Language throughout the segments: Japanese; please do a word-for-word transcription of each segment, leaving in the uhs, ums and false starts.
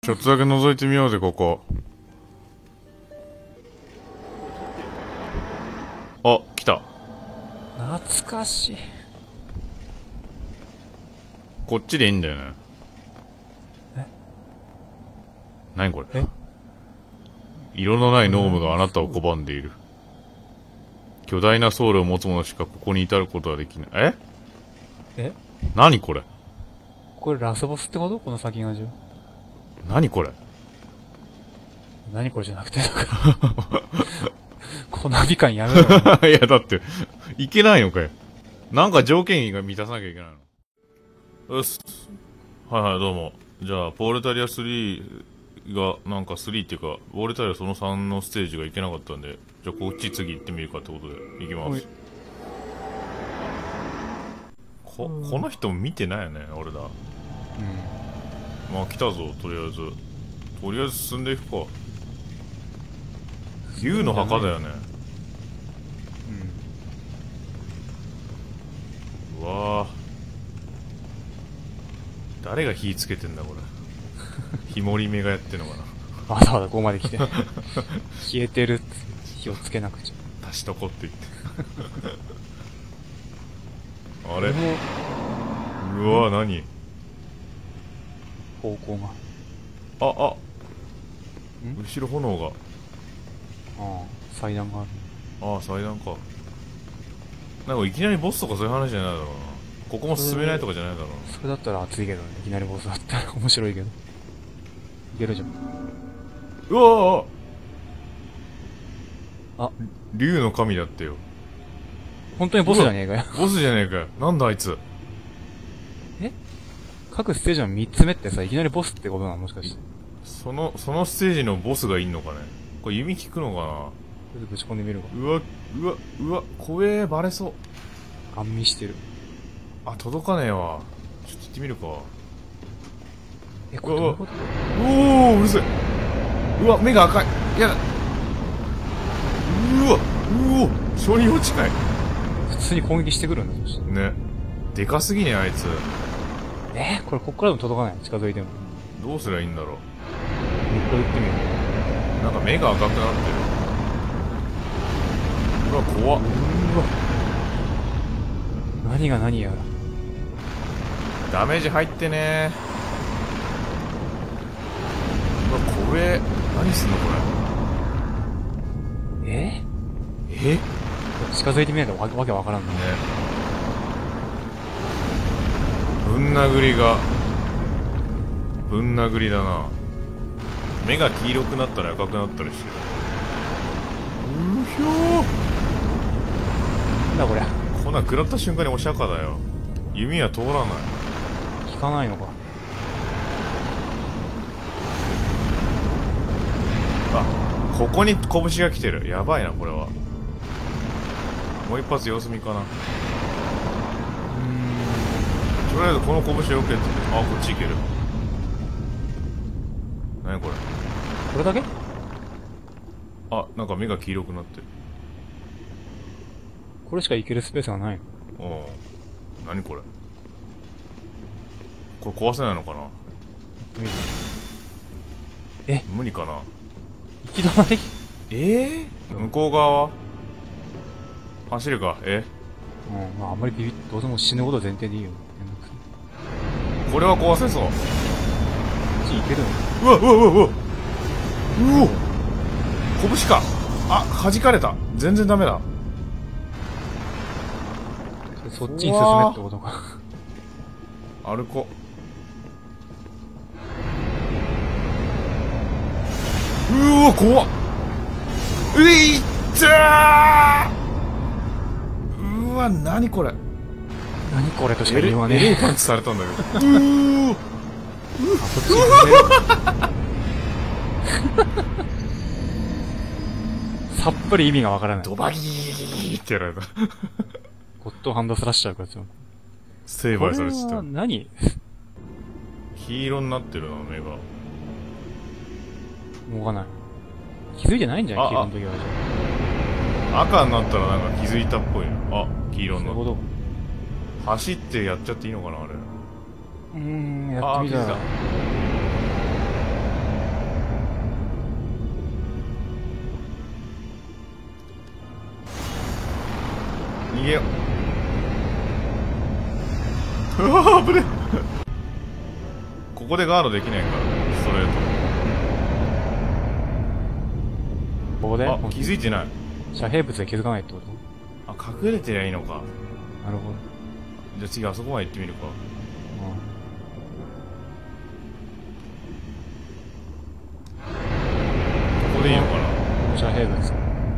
ちょっとだけ覗いてみようぜ、ここ。あ、来た。 懐かしい。 こっちでいいんだよね。 え？ 何これ？ え？ 色のないノームがあなたを拒んでいる。巨大なソウルを持つ者しかここに至ることはできない。え？ え？ 何これ？ これラスボスってこと？この先がじゅう。 何これ？ 何これじゃなくて、この美感やめろ。 いや、だって、いけないのかよ。なんか条件が満たさなきゃいけないの。よし。はいはい、どうも。じゃあ、ポールタリアスリーが、なんかスリーっていうか、ポールタリアそのさんのステージがいけなかったんで、じゃあこっち次行ってみるかってことで、行きます。こ、この人も見てないよね、俺ら。うん。まあ来たぞ、とりあえず。とりあえず進んでいくか。竜の墓だよね。うん。うわぁ。誰が火つけてんだ、これ。火盛り目がやってんのかな。 わざわざここまで来て。消えてるって火をつけなくちゃ。 足しとこって言って。あれうわぁ、何方向が。 あ、あ後ろ炎が。 ああ、祭壇がある。 ああ、祭壇か。なんかいきなりボスとかそういう話じゃないだろうな。ここも進めないとかじゃないだろうな。 それだったら熱いけどね。いきなりボスだったら面白いけど。いけるじゃん。 うわあ、 竜の神だってよ。 本当にボスじゃねえかよ。 ボスじゃねえかよ。なんだあいつ。 え？各ステージのみっつめってさ、いきなりボスってことなの？もしかして。 その、そのステージのボスがいんのかね。これ弓効くのかな。 ちょっとぶち込んでみるか。 うわ、うわ、うわ、怖え、バレそう。 ガン見してる。 あ、届かねえわ。ちょっと行ってみるか。 え、これどういうこと？ おー、うるせえ。うわ、目が赤い。やだ。うわ、うお、処理落ちかい。 普通に攻撃してくるんだ、そして。 ね。でかすぎね、あいつ。 えー、これこっからでも届かない。近づいても。 どうすりゃいいんだろう。 もう一回撃ってみる。 なんか目が赤くなってる。うわ、怖っ。うわ。 何が何やら。 ダメージ入ってねー。うわ、怖え。何すんのこれ。 ええ近づいてみないとわわけわからんのね。 ぶん殴りが。ぶん殴りだな。目が黄色くなったり赤くなったりしてる。うひょー。 なんだこりゃ。 こんなん食らった瞬間にお釈迦だよ。弓は通らない。 効かないのか。 あ、ここに拳が来てる。やばいな、これは。もう一発様子見かな。うーん。とりあえずこの拳を受けて。あ、こっち行ける。何これ。 これだけ？ あ、なんか目が黄色くなってる。 これしか行けるスペースがないの？ おう。何これ。これ壊せないのかな。 え、 無理かな。 行き止まり？ えー、向こう側は走るか。えうん、まああんまりビビっどうせも死ぬこと前提でいいよ。 これは壊せそう。 こっち行けるの？ うわうわうわうわうお拳か。あ、弾かれた。全然ダメだ。 そっちに進めってことか。 歩こう。うわ怖っ。ういっつー。うわ何これ。 何これとしか言いようがねえ。 エレイパンチされたんだけど。うーあ、そっちに進めるさっぱり意味がわからない。 ドバギーってやられた。 ゴッドハンドスラッシャーかつよ。 成敗されてた。 何？ 黄色になってるな、目が。 動かない。気づいてないんじゃない？黄色の時はじゃあ。 赤になったらなんか気づいたっぽいな。あ、黄色になった。 そういうこ走ってやっちゃっていいのかな、あれ。 と？うーん、やってみたら。 逃げよう。うわー、危ねえ。ここでガードできないから、ストレーここでト。あ、気づいてない。 遮蔽物で気づかないってこと？ あ、隠れてりゃいいのか。 なるほど。 じゃあ次あそこまで行ってみるか。ここでいいのかな。 遮蔽物。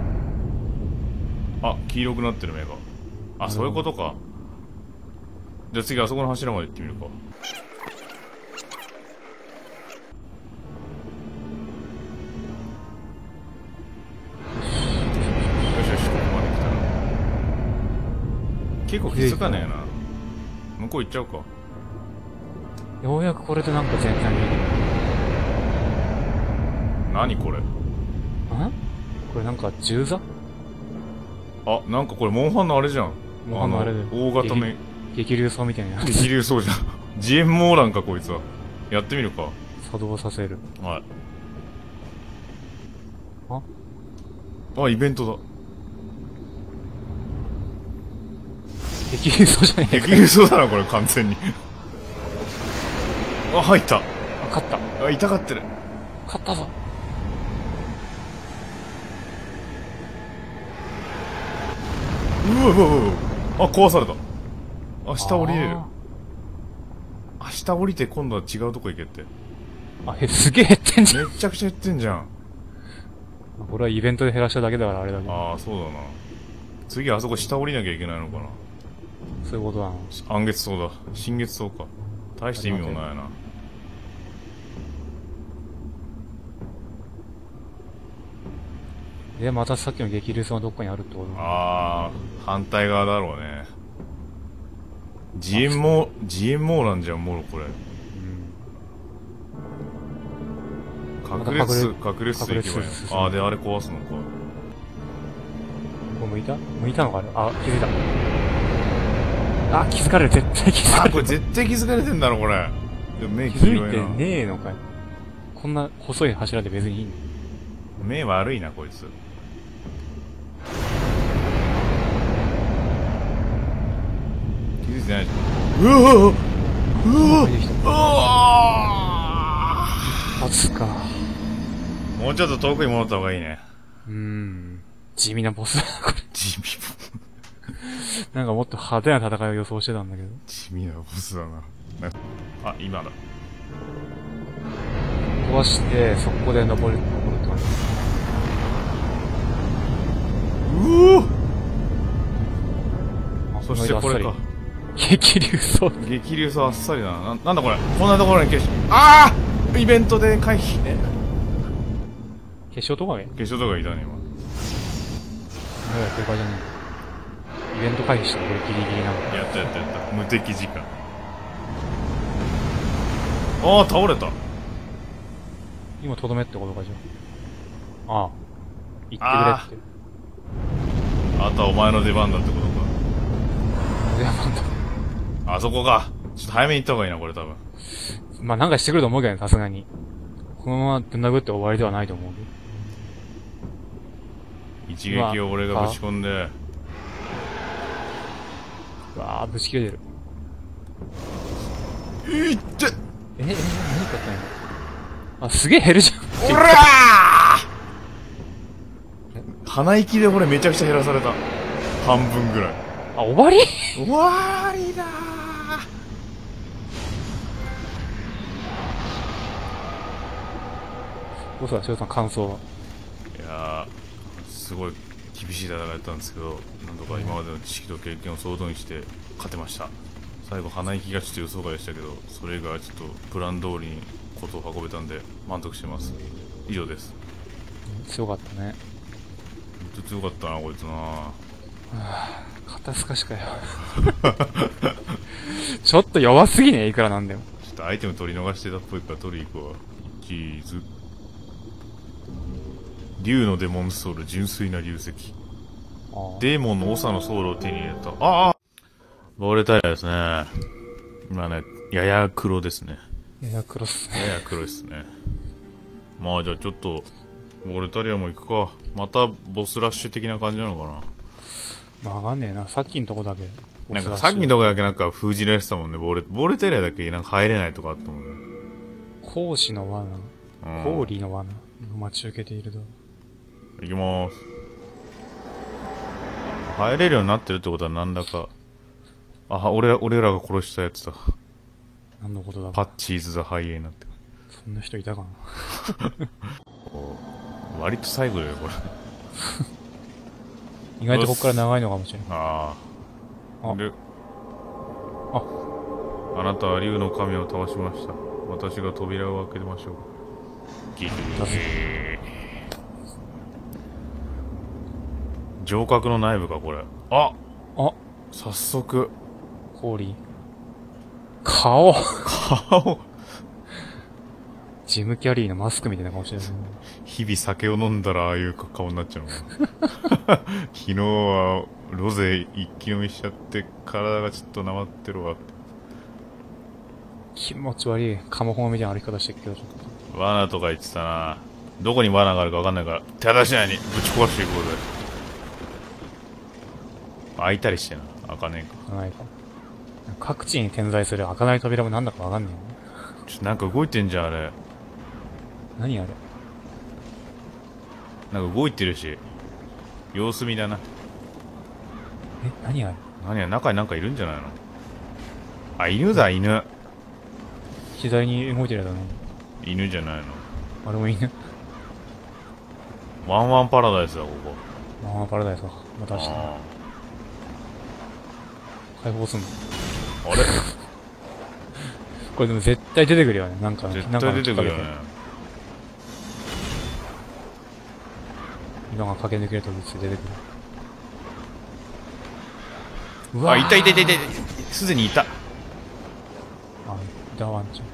あ、黄色くなってる目が。あ、そういうことか。じゃあ次あそこの柱まで行ってみるか。よしよし、ここまで来たら。結構気づかねえな。向こう行っちゃうか。 ようやくこれでなんか全体見える。 何これ。 ん？これなんか銃座？ あ、なんかこれモンハンのあれじゃん。 モンハンのあれで。 大型め。 激流層みたいな。 激流そうじゃん。ジエンモーランかこいつは。やってみるか。 作動させる。 はい。 ああ、イベントだ。 激流層じゃねえか。 激流そうだな、これ完全に。あ、入った。 あ、勝った。 あ、痛がってる。 勝ったぞ。 うわうわうわ。あ、壊された。あ、下降りれる。あ、下降りて今度は違うとこ行けって。 あ、へ、すげえ減ってんじゃん。 めっちゃくちゃ減ってんじゃん。 これはイベントで減らしただけだからあれだけど。 ああ、そうだな。次あそこ下降りなきゃいけないのかな。 そういうことなの。 暗月層だ。新月層か。大して意味もないな。 で、またさっきの激流層のどっかにあるってこと？ ああ、反対側だろうね。ジエンモー、ジエンモーなんじゃん、もろこれ。 うん。 隠れつ、隠れついけばいいの。ああ、で、あれ壊すのか。 ここ向いた向いたのかあれ。あ、気づいた。あ、気づかれる。絶対気づかれる。 あ、これ絶対気づかれてんだろ、これ。でも目気黄色いな。 づいてねえのかよ。こんな細い柱で別にいいの？ 目悪いな、こいつ。気づいてないじゃん。うわうわうわうわ立つか。 もうちょっと遠くに戻った方がいいね。 うーん。地味なボスだな、これ。 地味なんかもっと派手な戦いを予想してたんだけど。 地味なボスだな。あ、今だ。 壊して、そこで登る、登るって感じ。 うおあ、 そしてこれか。 激流層。 激流層あっさりだな。な、なんだこれ。こんなところに消し、ああイベントで回避。え決勝とかね決勝とかいたね、今。 何やってるかじゃねえ。イベント回避したこれギリギリなの。 やったやったやった。無敵時間。ああ、倒れた。 今とどめってことかじゃあ。ああ。言ってくれって。 あとはお前の出番だってことか。 出番だ。 あそこか。ちょっと早めに行った方がいいな、これ多分。 まあなんかしてくると思うけどね、さすがに。このままぶん殴って終わりではないと思うけど。 一撃を俺がぶち込んで。 うわあ、ぶち切れてる。 いってえ、え、何かったんやあ、すげえ減るじゃん。 おらー鼻息で俺めちゃくちゃ減らされた。半分ぐらい。 あ、終わり終わりだー。 どうすか、しおさん、感想は。 いやー、すごい厳しい戦いだったんですけど、なんとか今までの知識と経験を総動員して勝てました。最後鼻息がちょっと予想外でしたけど、それ以外はちょっとプラン通りにことを運べたんで満足してます。以上です。 強かったね。 ほんと強かったな、こいつな。 はあ、肩透かしかよ。ちょっと弱すぎねえ、いくらなんだよ。 ちょっとアイテム取り逃してたっぽいから取り行くわ。チーズ。竜のデモンソウル、純粋な流石。デーモンの長のソウルを手に入れた。ああボーレタイヤですね。今ね、やや黒ですね。 やや黒っすね。 やや黒いっすね。まあじゃあちょっと、ボーレタリアも行くか。またボスラッシュ的な感じなのかな。 わかんねえな。さっきのとこだけ。 なんかさっきのとこだけなんか封じられてたもんね、ボーレ、ボーレテリアだけなんか入れないとかあったもんね。 講師の罠。 うん。 氷の罠。待ち受けているだ。 行きまーす。入れるようになってるってことはなんだか。あ、俺ら、俺らが殺したやつだ。 何のことだパッチーズ・ザ・ハイエナって。 そんな人いたかな割と最後だよ、これ。 意外とこっから長いのかもしれない。 ああ。 あで、 あ、 あなたは竜の神を倒しました。私が扉を開けましょう。ギリー。城郭の内部か、これ。ああ、 早速。 氷。顔顔ジム・キャリーのマスクみたいな顔してるね。 日々酒を飲んだらああいう顔になっちゃうのかな。昨日はロゼ一気飲みしちゃって体がちょっとなまってるわって。 気持ち悪い。カモホモみたいな歩き方してるけど、ちょっと。 罠とか言ってたな。どこに罠があるか分かんないから、手出しないにぶち壊していこうぜ。開いたりしてな。開かねえか。 ないか。各地に点在する開かない扉もなんだかわかんねちょっとなんか動いてんじゃん、あれ。 え。何あれ。 なんか動いてるし。様子見だな。 え、何あれ。 何や、中になんかいるんじゃないの。あ、犬だ、犬。 左に動いてるやつだね。 犬じゃないの。 あれも犬。 ワンワンパラダイスだ、ここ。 ああ、パラダイスか。また明日。 あ解放すんの。 あれこれでも絶対出てくるよね。なんか、 絶なんか対出てくるよね。 今が駆け抜けると出てくる。うわあ、いたいたいたいたいた。すでにいた。 あ、いたワンちゃん。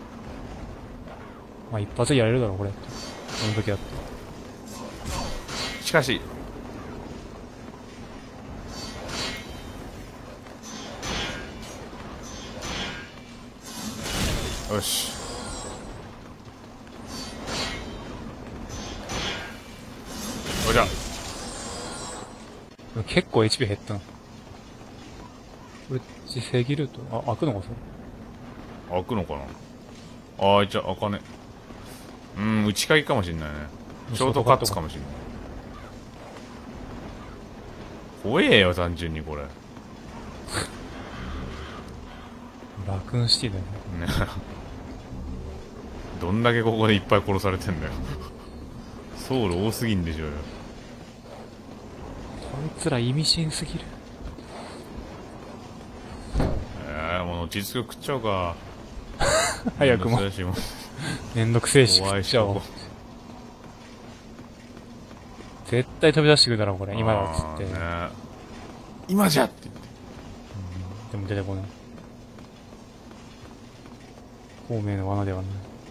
まあ一発でやれるだろ、これ。この時だって。 しかし、よし。おじゃ。 結構 エイチピー 減ったな。これ、正義ルートあ、開くのかそれ。 開くのかな。ああ、いっちゃ、開かね。うん、内鍵かもしんないね。ショートカットかもしんない。怖えよ、単純にこれ。 ラクーンシティだよね。 ね。どんだけここでいっぱい殺されてんだよ。ソウル多すぎんでしょうよ。 こいつら意味深すぎる。 えー、もう後付け食っちゃうか。 早くも。 めんどくせえしもうめんどくせえし、 怖いし食っちゃおう。絶対飛び出してくるだろ、これ。今だっつって。 ね、今じゃって言って。 うん、でも出てこない。孔明の罠ではない。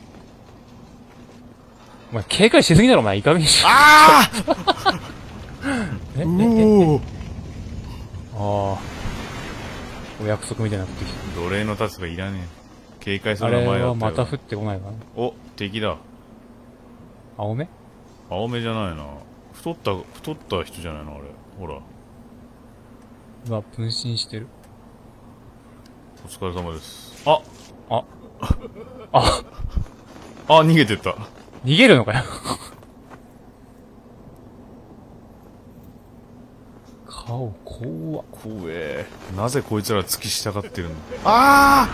お前、警戒しすぎだろ、お前。いかめにしろ。 あえええおおああ。お約束みたいになってきた。 奴隷の立場いらねえ。警戒すあれる名前だはったよ。 また降ってこないかな。 お、敵だ。 青目青目じゃないな。太った、太った人じゃないのあれ。ほら。 うわ、分身してる。 お疲れ様です。ああ。あ、 あ、逃げてった。 逃げるのかよ。顔、怖っ。 怖え。なぜこいつら突き従ってるんだ。あ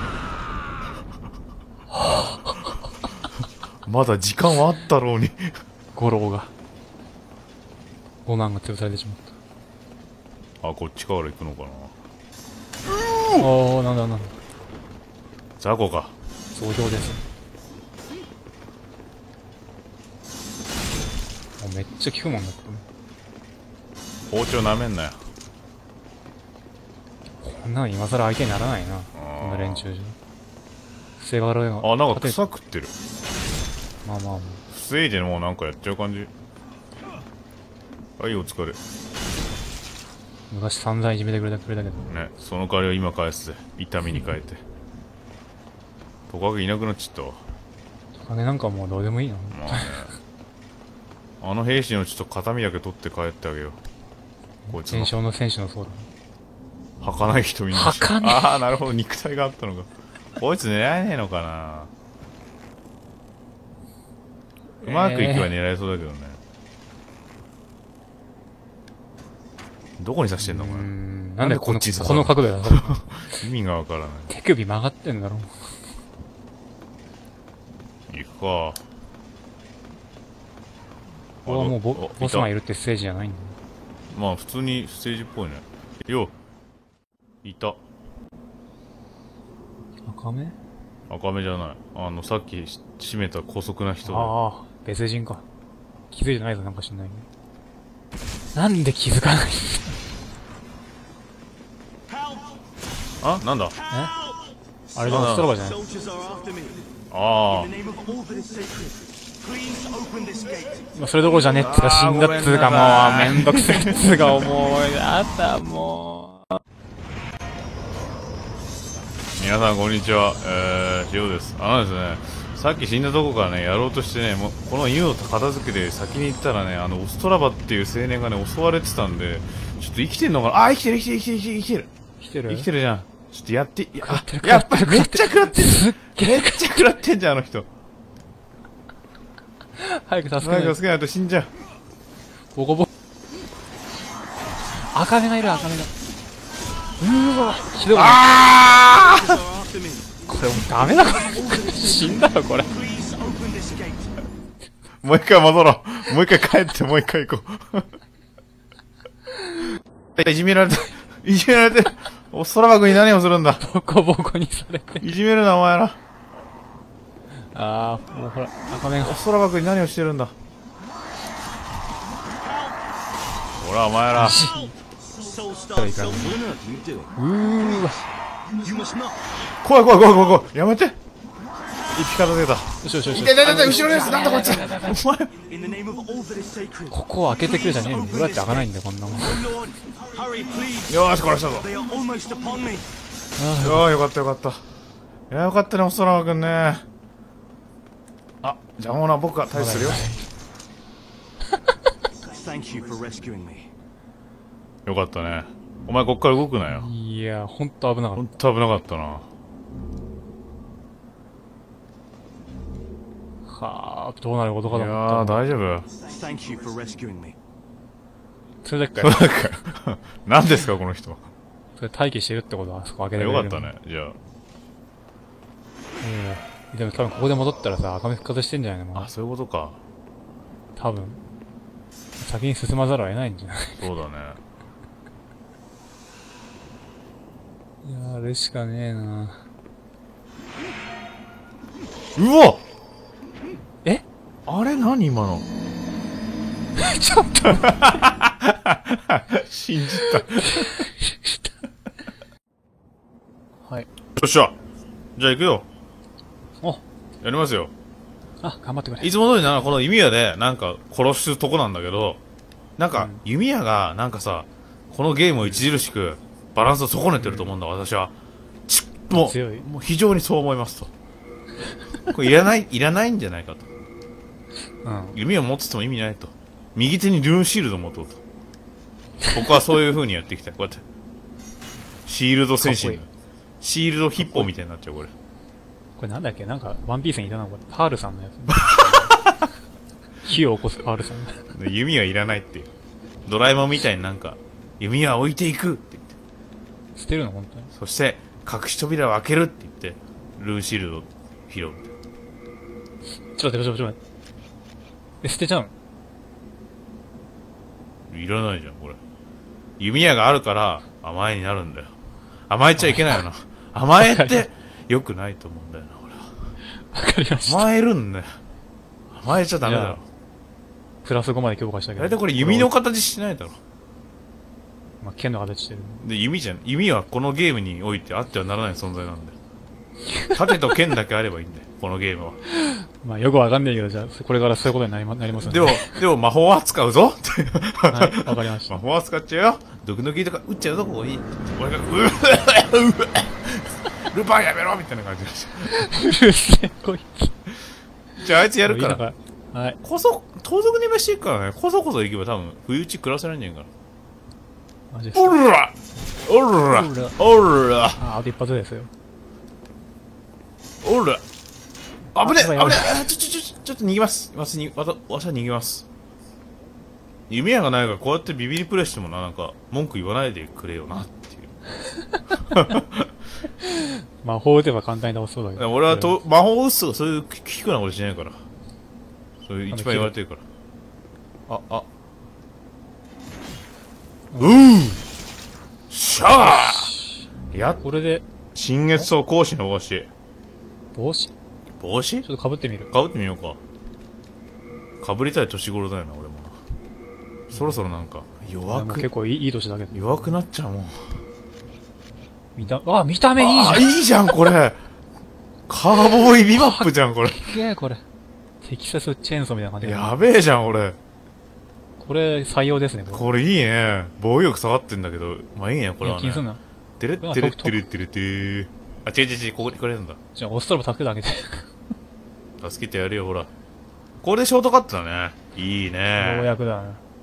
あまだ時間はあったろうに。 五郎が。五男が潰されてしまっあ、こっちから行くのかな。 た。ああ、なんだなんだ。 雑魚か。 総評です。あ、めっちゃ効くもんだってね。 包丁舐めんなよ。 こんなの今更相手にならないな。こんな連中じゃ。不正が悪いの。 あ、なんか勝て草食ってる。 まあまあまあ。 防いでもうなんかやっちゃう感じ。はい、お疲れ。 昔散々いじめてくれたくれたけど。 ね、その代わりを今返すぜ。痛みに変えて。トカゲいなくなっちゃったわ。 金なんかもうどうでもいいの。 まあね。あの兵士のちょっと形見だけ取って帰ってあげよう。 こいつの戦。勝の戦士のそうだ。 儚い瞳に。 儚いああ、なるほど、肉体があったのか。こいつ狙えねえのかな。うまくいけば狙えそうだけどね。どこに刺してんのうーかな。 ん。なんでこの、 なんでこっちに刺さるこの角度だろ意味がわからない。 手首曲がってんだろ。 行くか。 ここはもうボあボスマンいる。 るってステージじゃないんだ。 まあ普通にステージっぽいね。よいた。 赤目赤目じゃない。あの、さっき閉めた高速な人で。 ああ、別人か。気づいてないぞ、なんか知んないけど。なんで気づかないんあ、なんだ。 だえあれだ、ストラバじゃないああ。 まあ、それどころじゃねえっつうか、死んだっつうか、もう、めんどくせえっつうか、もう、あった、もう。 皆さんこんにちは。えー、ジオです。あのですね、さっき死んだとこからね、やろうとしてね、もうこの犬を片付けて先に行ったらね、あの、オストラバっていう青年がね、襲われてたんで、ちょっと生きてんのかなあ、生きてる生きてる生きてる生きてる来てる生きてるじゃん。ちょっとやって、いや、 食ってるやっぱりめっちゃ食らってる。 すっげえ。 めっちゃ食らってんじゃん、あの人。 早く助けない早く助けないと死んじゃう。 ボコボコ。赤目がいる、赤目が。うーわ、ひどい。 あーこれもうダメだ、これ。死んだよ、これ。 もう一回戻ろう。もう一回帰って、もう一回行こう。いじめられた。いじめられてる。お空幕に何をするんだ。 ボコボコにされて。 いじめるな、お前ら。 あー、もうほら、赤目が。 お空幕に何をしてるんだ。ほら、お前ら。 うーわ。 怖い怖い怖い怖い怖い。やめて。生き方出た。 よしよしよし。 痛い痛い痛い、後ろのやつ、なんだこいつ。お前。 ここを開けてくれじゃねえんだよ。どうやって開かないんだよ、こんなもん。 よーし、殺したぞ。よー、よかったよかった。いや、よかったね、お空幕くんね。あ、邪魔な僕が退治するよ。よかったね。お前こっから動くなよ。 いや、ほんと危なかっほんと危なかったな。 た。はあ、どうなることかいやと思ったー、大丈夫。 それだけそうかよ。 なんか、何ですかこの人。 それ待機してるってことは、そこ開けてくれる。 よかった。ね。じゃあ。 うん。でも多分ここで戻ったらさ、赤目復活してんじゃないのもうあ、そういうことか。 多分。先に進まざるを得ないんじゃないそうだね。 いやー、あれしかねえなうわえあれ何今の。 ちょっと信じた。 はい。 よっしゃ。じゃあ行くよ。 お、 やりますよ。 あ、頑張ってくれ。 いつも通りな、この弓矢で、なんか、殺すとこなんだけど、なんか、 うん弓矢が、なんかさ、このゲームを著しく、バランスを損ねてると思うんだ、私は。ちも強い。 う、もう非常にそう思いますと。これいらない、いらないんじゃないかと。 うん。 弓を持ってても意味ないと。右手にルーンシールドを持とうと。僕はそういう風にやっていきたい。こうやって。シールド戦士かっこいいシールドヒッポーみたいになっちゃう、これ。 これなんだっけなんか、ワンピースにいたな、これ。パールさんのやつ。火を起こすパールさん。 で弓はいらないっていう。ドラえもんみたいになんか、弓は置いていくって言って。 捨てるの本当に。 そして、隠し扉を開けるって言って、ルーンシールドを拾う。 ちょっと待って、ちょっと待って、ちょっと待って。え、捨てちゃうのいらないじゃん、これ。弓矢があるから、甘えになるんだよ。甘えちゃいけないよな。甘えって、良くないと思うんだよな、俺は。 わかりました。 甘えるんだよ。甘えちゃダメだろ。 プラスごまで強化したけど。 大体これ弓の形してないだろ。 まあ、剣の形してる。 で、弓じゃん。弓はこのゲームにおいてあってはならない存在なんだよ。盾と剣だけあればいいんだよ、このゲームは。 まあ、よくわかんないけど、じゃあ、これからそういうことになりま、なりますよね。 でも、でも魔法は使うぞって。 はい、わかりました魔。法は使っちゃうよ。毒抜きとか撃っちゃうぞ、ここに。俺が、うわうわルパンやめろみたいな感じだし。 うるせえ、こいつ。 じゃああいつやるかいいのら。 はい。 こそ、盗賊にめしていくからね。こそこそ行けば多分、不意打ち食らせないんじゃんから。 マジですか。 おらおらおらあ、あと一発ですよ。 おら危ねえ危ねあやばいえちょちょちょちょっと逃げます。わしに、わた、わしは逃げます。弓矢がないからこうやってビビりプレイしてもな、なんか、文句言わないでくれよなっていう。 魔法打てば簡単に倒そうだけど。 俺はと魔法を打つとかそういう危険なことしないから。そういう一番言われてるから。あ、あ。うーしゃーやっ、 これで、 新月草講師の帽子。 帽子ち帽子ょっと被ってみる。 かぶってみようか。かぶりたい年頃だよな、俺もな。そろそろなんか、弱く、 もう結構いいいい年だけど。 弱くなっちゃうもん。 見た、あ、見た目いいじゃん。 あ、いいじゃん、これ。カーボーイビバップじゃん、これ。 すげえ、これ。テキサスチェーンソーみたいな感じで。 やべえじゃん、俺。 これ、採用ですね、これ。 これいいね。防御力下がってんだけど、まあいいね、これはね。 気にすんな。 てれってれってれってれってれあ、違う違う違う、ここにこれなんだ。 じゃあ、オストラブタクだけで。 助けてやるよ、ほら。これでショートカットだね。いいようね。 やくだな。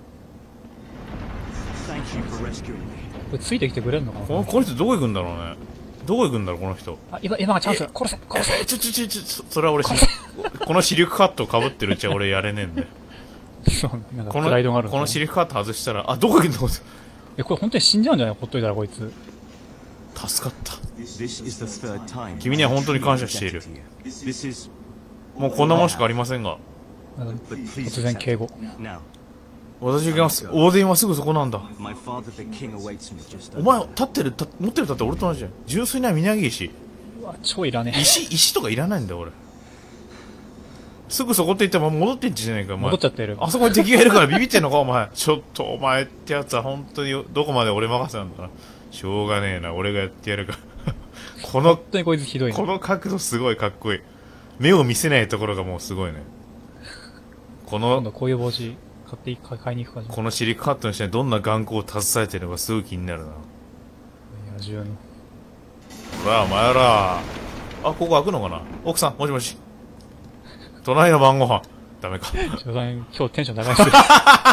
これついてきてくれるのかなこの、この人どこ行くんだろうね。どこ行くんだろう、この人。 あ、今、今がチャンスだ。殺せ殺せえ、ちょちょちょちょ、そそれは俺し、この視力カットを被ってるうちは俺やれねえんだよ。 そう、なんかこプライドがあるの、このし視力カット外したら、あ、どこ行くんだ、こいつ。 え、これ本当に死んじゃうんじゃないほっといたらこいつ。 助かった。君には本当に感謝している。もうこんなもんしかありませんが。 なんか突然敬語。 私行きます。オーデンはすぐそこなんだ。お前、立ってる、た持ってる立って俺と同じじゃん。純粋な宮城石。 うわ、超いらねえ。 石、石とかいらないんだよ、俺。すぐそこって言っても戻ってんじゃないか、お前。 戻っちゃってる。 あそこに敵がいるからビビってんのか、お前。ちょっと、お前ってやつは本当にどこまで俺任せなんだな。しょうがねえな、俺がやってやるか。この本、当にこいつひどいこな。 の角度すごいかっこいい。目を見せないところがもうすごいね。この、 今度こういう帽子買っていくか、買いに行くかじゃん。 このシリカットの下にどんな眼光を携えてるのかすごい気になるな。 野獣の。 ほら、お前ら。あ、ここ開くのかな奥さん、もしもし。隣の晩ご飯。ダメか。 ちょ今日テンション高いっすよ。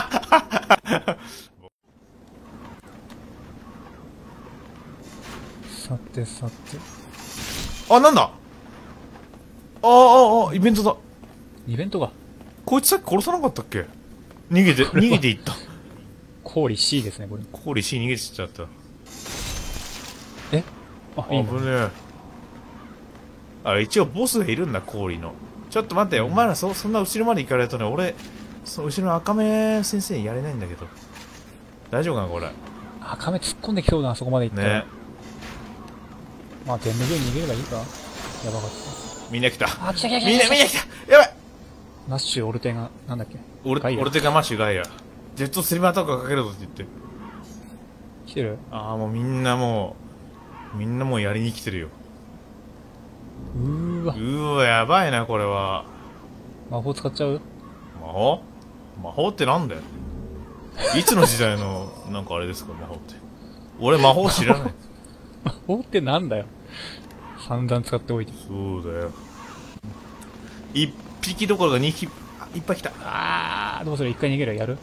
さてさて。 あ、なんだああ、ああ、イベントだ。 イベントが。 こいつさっき殺さなかったっけ逃げて、逃げていった。 氷 C ですね、これ。 氷 C 逃げてっちゃった。 えあ、いい危んだ。 ねえ。あ、一応ボスがいるんだ、氷の。ちょっと待って、お前らそ、そんな後ろまで行かれるとね、俺、その後ろの赤目先生にやれないんだけど。大丈夫かな、これ。 あ、亀突っ込んできそうだな、そこまで行ったら。 ね。 まあ、全部上に逃げればいいか。やばかっみんな来た。 た。あ、来た来た来た。 みんな、みんな来たやばいナッシュ、オルテが、なんだっけ俺、 ガイア俺手がマッシュガイア。ジェットスリムアタックかけるぞって言って。 来てるああ、もうみんなもう、みんなもうやりに来てるよ。 うーわう。ーわ、やばいな、これは。 魔法使っちゃう魔法魔法ってなんだよ。いつの時代の、なんかあれですか、魔法って。俺魔法知らない。 魔法ってなんだよ。散々使っておいて。 そうだよ。一匹どころか二匹、あ、いっぱい来た。 あー、どうする一回逃げるやる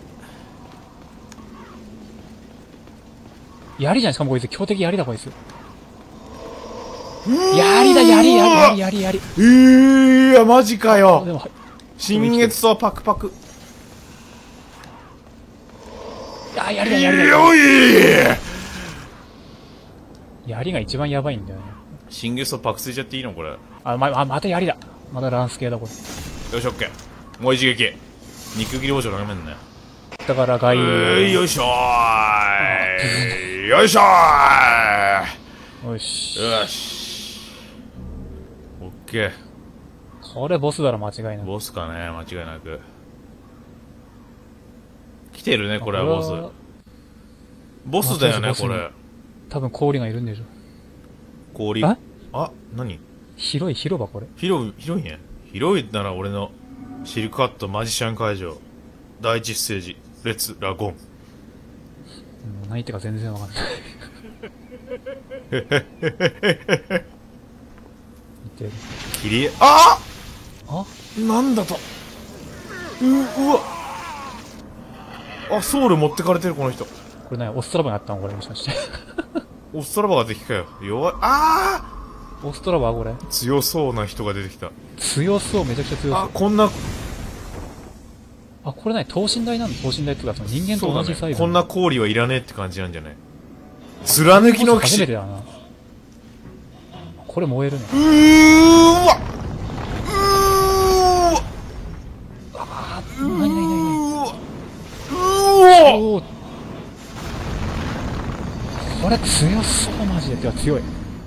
槍じゃん、しかもこいつ。強敵槍だ、こいつ。槍だ、槍、槍、槍、槍、槍。 えー、いや、マジかあ、 よ。 でも、はい新月草パクパク。 あ、槍だ、槍だ。 よい槍が一番やばいんだよね。 新月草パクついちゃっていいのこれ。よあ、ま、あ、また槍だ。またランス系だ、これ。 し、オッケー。もう一撃。肉切り包丁眺めんなよ。 だから、ガイえー、よいしょーよいしょーよし。 よし。オッケー。 これボスだろ、間違いなく。 ボスかね、間違いなく。来てるね、これはボス。ボスだよね、 ボスボスこれ。 多分氷がいるんでしょ。 氷。 ああ、何広い広場、これ。 広い、広いね。広いなら俺のシルクハットマジシャン会場。第一ステージ、レッツラゴン。 うん、何言ってか全然わかんない。見てる。 切り絵、ああなんだと。う、うわ。あ、ソウル持ってかれてる、この人。 これ何オストラバにあったのこれもしかして。 オストラバが敵かよ。弱い。あオストラバこれあ強そうな人が出てきた。 強そう、めちゃくちゃ強そう。 あ、こんな、 あ、これ何等身大なの等身大っていうか、その人間と同じサイズ、 ね。こんな氷はいらねえって感じなんじゃない？貫きの騎士。 初めてだな。これ燃えるね。 うーわうーわあー、なになになになにうーわうおーこれ強そう、マジで。てか強い。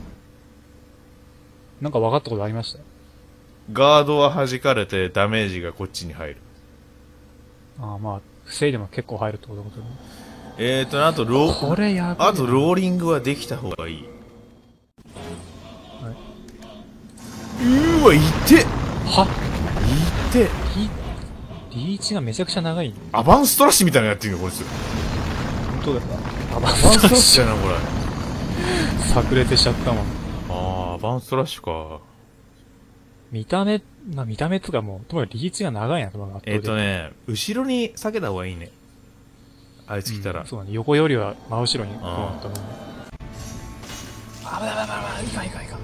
なんか分かったことありました？ ガードは弾かれてダメージがこっちに入る。 ああ、まあ、防いでも結構入るってことだけど。 えーと、あとロー、 これやばい。 あとローリングはできた方がいい。 はい、 うーわ、いてはいてリリーチがめちゃくちゃ長い。 アバンストラッシュみたいなのやってるよ、こいつ。 本当だよ。アバンアバンストラッシュだな、これ。 炸裂しちゃったもん。 あー、アバンストラッシュか。 見た目、まあ見た目とかもう、ともかくリーチが長いな、とかえーとね、後ろに避けた方がいいね。あいつ来たら。 うん、そうだね。横よりは真後ろに、こうあなったもんね。危ない危ない危ない、いかんいかんいかん。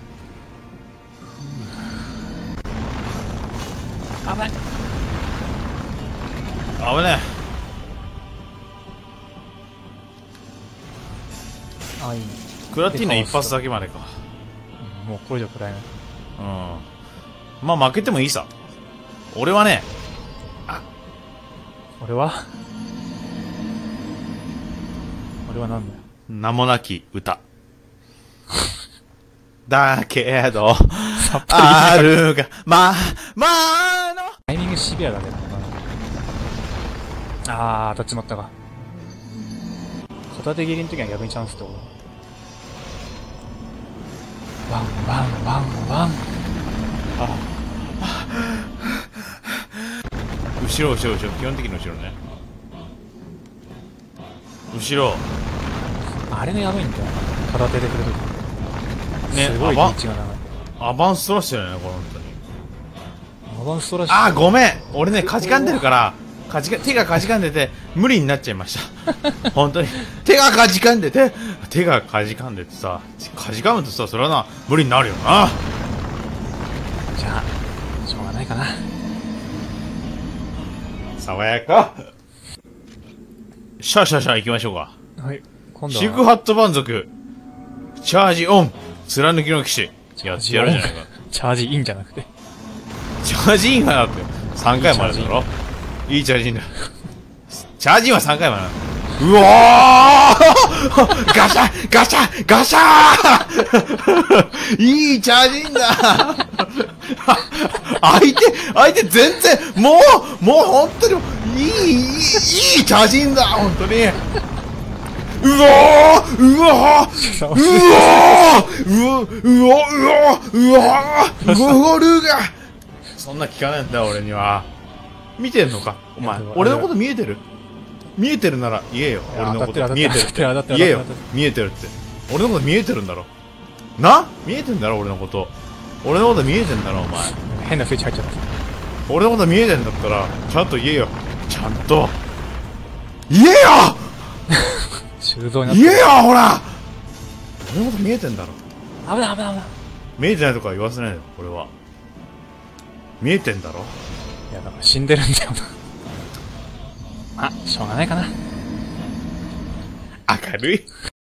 危ない。 危ねあ、いいね。 え。クラティーナ一発だけまでか。 うん、もうこれ以上食らえない。 うん。まあ負けてもいいさ。俺はね、 俺は俺はなんだよ。 名もなき歌。だけど、 さっぱあるが、ま、まあの。 タイミングシビアだけどな。あー、当たっちまったか。片手切りの時は逆にチャンスってこと。ワンワンワンワン。あ、 後ろ、後ろ、後ろ。基本的に後ろね。後ろ。 あれがやばいんだよ。片手で振るとき。 ね、 すごいリアバンーチが長い。 アバンストラッシュだよね、これ本当に。 アバンストラッシュ。 あー、ごめん。俺ね、かじかんでるから、かじか、手がかじかんでて、無理になっちゃいました。本当に。手がかじかんでて、手がかじかんでてさ、かじかむとさ、それはな、無理になるよな。 じゃあ、しょうがないかな。 爽やか。シャーシャーシャー行きましょうか。 はい。今度は。 シークハット蛮族、チャージオン、貫きの騎士。やってやるじゃないか。 チャージインじゃなくて。 チャージインはだって、さんかいまでだろ。いいチャージインだ。チャージインはさんかいまでだ。うわーガシャガシャガシャーいいチャージインだ相手、相手全然、もう、もう本当に、いい、いい、いいチャージインだ本当にうわーうわーうわーうわうわうわうわうわルがそんな聞かないんだ俺には。見てんのかお前。俺のこと見えてる見えてるなら言えよ。俺のこと見えてるって言えよ。見えてるって。俺のこと見えてるんだろな。見えてんだろ俺のこと。俺のこと見えてんだろお前。 変なスイッチ入っちゃった。 俺のこと見えてんだったらちゃんと言えよ。ちゃんと言えよ修造になって言えよほら俺のこと見えてんだろ。 危ない危ない危ない。 見えてないとか言わせないよ俺は。見えてんだろ。 いやだから死んでるんだよな。あ、しょうがないかな。 明るい